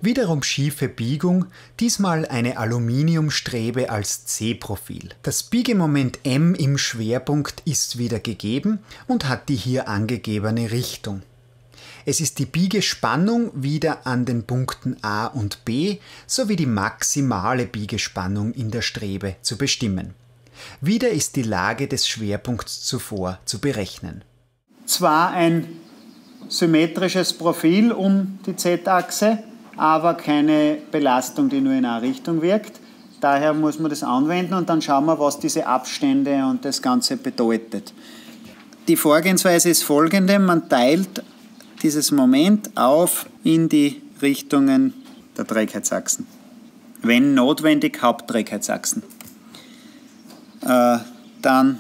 Wiederum schiefe Biegung, diesmal eine Aluminiumstrebe als C-Profil. Das Biegemoment M im Schwerpunkt ist wieder gegeben und hat die hier angegebene Richtung. Es ist die Biegespannung wieder an den Punkten A und B sowie die maximale Biegespannung in der Strebe zu bestimmen. Wieder ist die Lage des Schwerpunkts zuvor zu berechnen. Zwar ein symmetrisches Profil um die Z-Achse, aber keine Belastung, die nur in eine Richtung wirkt. Daher muss man das anwenden und dann schauen wir, was diese Abstände und das Ganze bedeutet. Die Vorgehensweise ist folgende: Man teilt dieses Moment auf in die Richtungen der Trägheitsachsen. Wenn notwendig, Hauptträgheitsachsen. Dann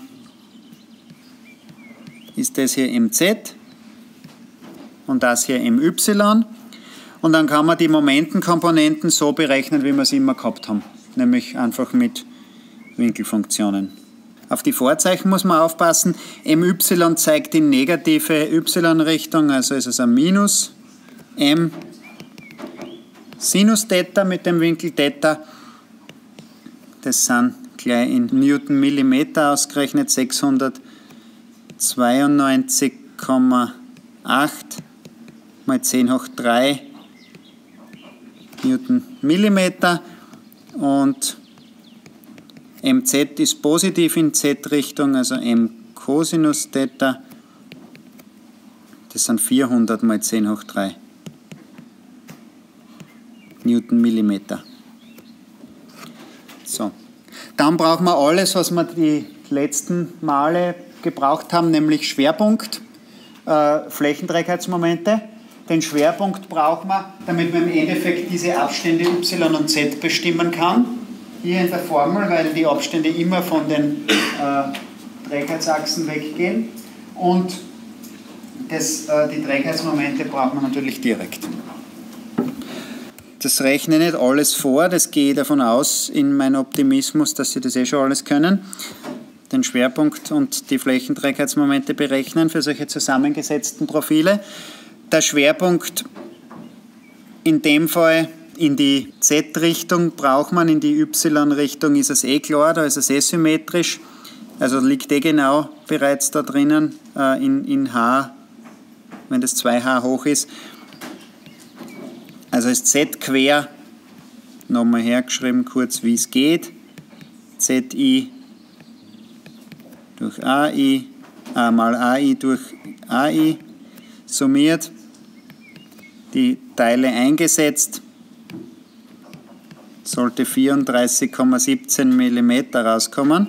ist das hier MZ und das hier MY. Und dann kann man die Momentenkomponenten so berechnen, wie wir es immer gehabt haben. Nämlich einfach mit Winkelfunktionen. Auf die Vorzeichen muss man aufpassen. MY zeigt die negative Y-Richtung, also ist es ein Minus. M Sinus Theta mit dem Winkel Theta. Das sind gleich in Newton-Millimeter ausgerechnet 692,8 mal 10 hoch 3 Newton-Millimeter. Und MZ ist positiv in Z-Richtung, also M Cosinus Theta. Das sind 400 mal 10 hoch 3 Newton-Millimeter. So. Dann brauchen wir alles, was wir die letzten Male gebraucht haben, nämlich Schwerpunkt, Flächenträgheitsmomente. Den Schwerpunkt brauchen wir, damit man im Endeffekt diese Abstände Y und Z bestimmen kann. Hier in der Formel, weil die Abstände immer von den Trägheitsachsen weggehen. Und die Trägheitsmomente braucht man natürlich direkt. Das rechne ich nicht alles vor, das gehe ich davon aus, in meinem Optimismus, dass Sie das eh schon alles können. Den Schwerpunkt und die Flächenträgheitsmomente berechnen für solche zusammengesetzten Profile. Der Schwerpunkt in dem Fall in die Z-Richtung braucht man, in die Y-Richtung ist es eh klar, da ist es eh symmetrisch. Also liegt eh genau bereits da drinnen in H, wenn das 2H hoch ist. Also ist Z quer, nochmal hergeschrieben, kurz wie es geht. ZI durch AI, A mal AI durch AI, summiert, die Teile eingesetzt, sollte 34,17 mm rauskommen.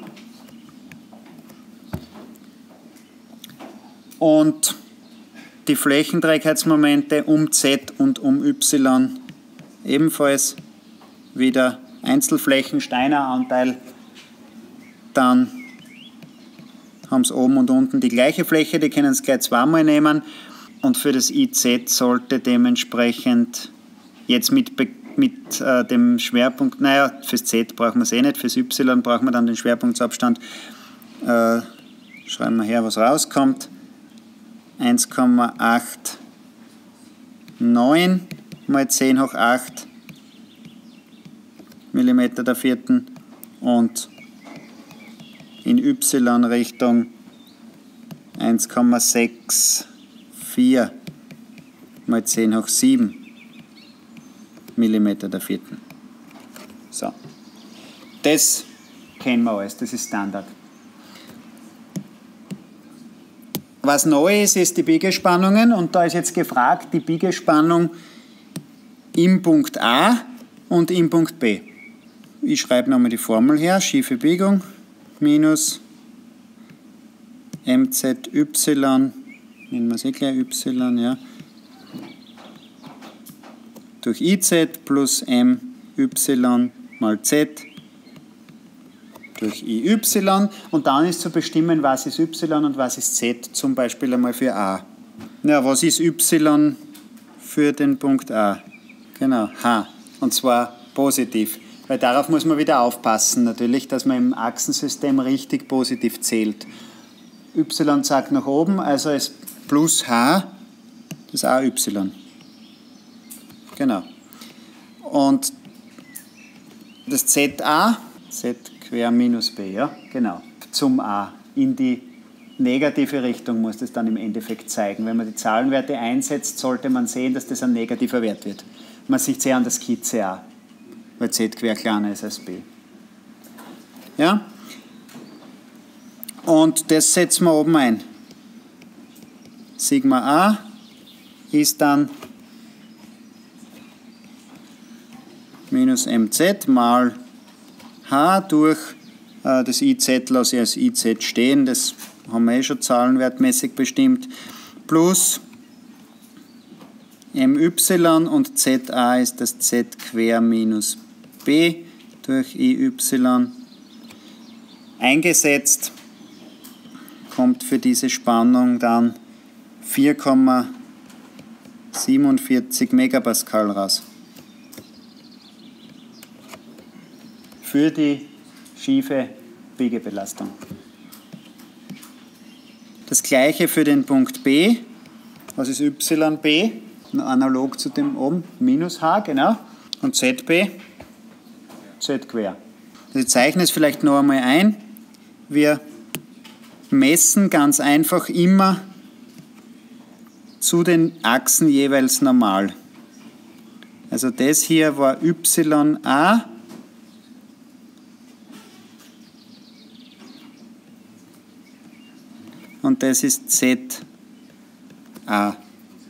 Und die Flächenträgheitsmomente um Z und um Y ebenfalls wieder Einzelflächen, Steiner Anteil, dann haben sie oben und unten die gleiche Fläche, die können es gleich zweimal nehmen und für das IZ sollte dementsprechend jetzt mit dem Schwerpunkt, naja, fürs Z brauchen wir es eh nicht, fürs Y brauchen wir dann den Schwerpunktsabstand, schreiben wir her, was rauskommt. 1,89 mal 10 hoch 8 mm der vierten und in Y-Richtung 1,64 mal 10 hoch 7 mm der vierten. So. Das kennen wir alles, das ist Standard. Was neu ist, ist die Biegespannungen und da ist jetzt gefragt die Biegespannung im Punkt A und im Punkt B. Ich schreibe nochmal die Formel her, schiefe Biegung minus MZY, nennen wir es eh gleich Y, ja, durch IZ plus MY mal Z durch IY und dann ist zu bestimmen, was ist Y und was ist Z, zum Beispiel einmal für A. Ja, was ist Y für den Punkt A? Genau, H. Und zwar positiv. Weil darauf muss man wieder aufpassen, natürlich, dass man im Achsensystem richtig positiv zählt. Y zeigt nach oben, also ist plus H, das AY. Genau. Und das ZA, Z quer minus B, ja, genau, zum A. In die negative Richtung muss das dann im Endeffekt zeigen. Wenn man die Zahlenwerte einsetzt, sollte man sehen, dass das ein negativer Wert wird. Man sieht es an der Skizze A, weil Z quer kleiner ist als B. Ja? Und das setzen wir oben ein. Sigma A ist dann minus mz mal h durch das IZ lasse ich als IZ stehen, das haben wir schon zahlenwertmäßig bestimmt, plus my und za ist das z quer minus b durch iy eingesetzt, kommt für diese Spannung dann 4,47 Megapascal raus. Für die schiefe Biegebelastung. Das gleiche für den Punkt B. Was ist YB? Analog zu dem oben, minus H, genau. Und ZB? Z quer. Ich zeichne es vielleicht noch einmal ein. Wir messen ganz einfach immer zu den Achsen jeweils normal. Also das hier war YA. Und das ist ZA.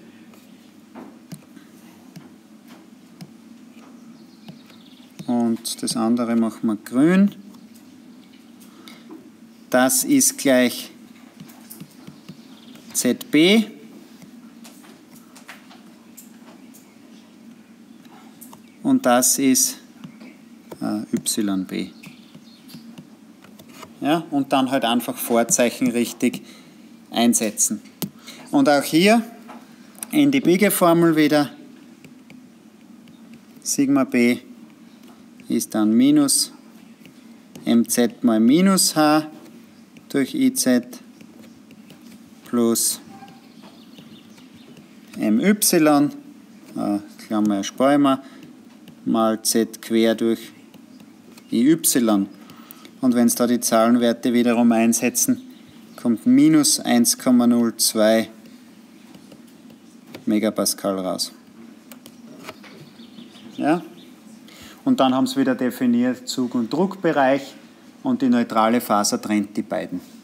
Und das andere machen wir grün. Das ist gleich ZB. Und das ist YB. Ja, und dann halt einfach Vorzeichen richtig einsetzen. Und auch hier in die Biegeformel wieder Sigma B ist dann minus mz mal minus h durch iz plus my, Klammer erspare ich mir, mal z quer durch iy. Und wenn es da die Zahlenwerte wiederum einsetzen, kommt minus 1,02 Megapascal raus. Ja? Und dann haben sie wieder definiert Zug- und Druckbereich und die neutrale Faser trennt die beiden.